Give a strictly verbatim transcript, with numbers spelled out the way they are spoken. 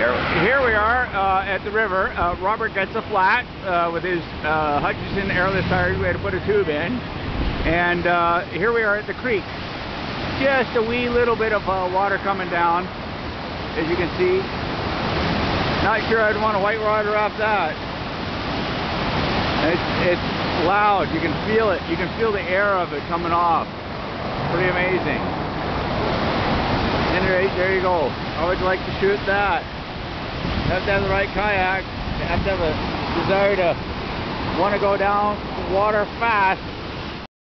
Here, here we are uh, at the river. Uh, Robert gets a flat uh, with his uh, Hutchinson airless tires. We had to put a tube in. And uh, here we are at the creek. Just a wee little bit of uh, water coming down, as you can see. Not sure I'd want to white water raft that. It's, it's loud. You can feel it. You can feel the air of it coming off. Pretty amazing. Anyway, there you go. I would like to shoot that. You have to have the right kayak. You have to have a desire to want to go down water fast.